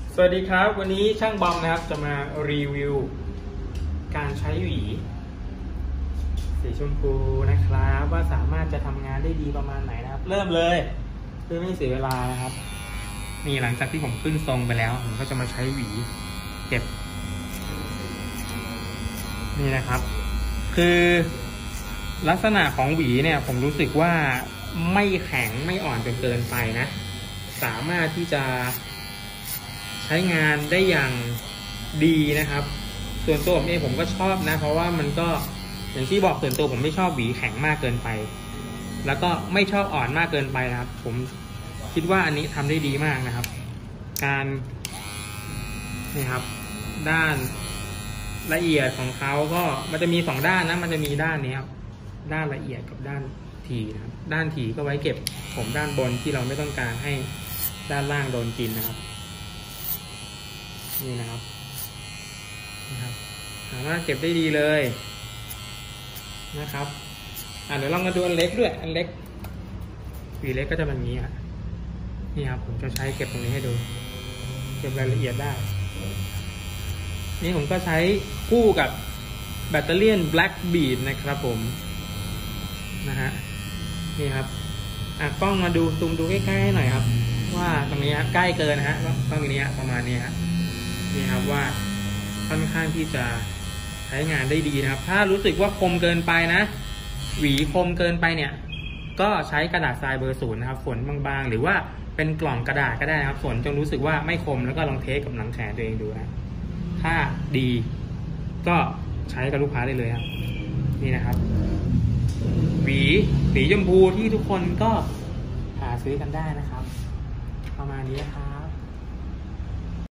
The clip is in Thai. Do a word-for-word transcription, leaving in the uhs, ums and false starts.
สวัสดีครับวันนี้ช่างบอมนะครับจะมารีวิวการใช้หวีสีชมพูนะครับว่าสามารถจะทำงานได้ดีประมาณไหนนะครับเริ่มเลยเพื่อไม่เสียเวลานะครับนี่หลังจากที่ผมขึ้นทรงไปแล้วผมก็จะมาใช้หวีเก็บนี่นะครับคือลักษณะของหวีเนี่ยผมรู้สึกว่าไม่แข็งไม่อ่อนจนเกินไปนะสามารถที่จะใช้งานได้อย่างดีนะครับส่วนตัวผมเองผมก็ชอบนะเพราะว่ามันก็อย่างที่บอกส่วนตัวผมไม่ชอบหวีแข็งมากเกินไปแล้วก็ไม่ชอบอ่อนมากเกินไปนะครับผมคิดว่าอันนี้ทำได้ดีมากนะครับการนี่ครับด้านละเอียดของเขาก็มันจะมีสองด้านนะมันจะมีด้านนี้ครับด้านละเอียดกับด้านถี่นะครับด้านถี่ก็ไว้เก็บผมด้านบนที่เราไม่ต้องการให้ด้านล่างโดนกินนะครับนี่นะครับนะครับสามารถเก็บได้ดีเลยนะครับอ่ะเดี๋ยวลองมาดูอันเล็กด้วยอันเล็กหวีเล็กก็จะเป็นอย่างนี้อ่ะนี่ครับผมจะใช้เก็บตรงนี้ให้ดูเก็บรายละเอียดได้นี่ผมก็ใช้คู่กับแบตเตอรี่ Black Bead นะครับผมนะฮะนี่ครับอ่ะกล้องมาดูซูมดูใกล้ๆหน่อยครับว่าตรงนี้ใกล้เกินนะฮะกล้องนี้ประมาณนี้ฮะนี่ครับว่าค่อนข้างที่จะใช้งานได้ดีนะครับถ้ารู้สึกว่าคมเกินไปนะหวีคมเกินไปเนี่ยก็ใช้กระดาษทรายเบอร์ศูนย์นะครับฝนบางๆหรือว่าเป็นกล่องกระดาษก็ได้นะครับฝนจนรู้สึกว่าไม่คมแล้วก็ลองเทสกับหลังแขนตัวเองดูนะถ้าดีก็ใช้กับลูกค้าได้เลยครับนี่นะครับหวีสีชมพูที่ทุกคนก็หาซื้อกันได้นะครับประมาณนี้นะครับ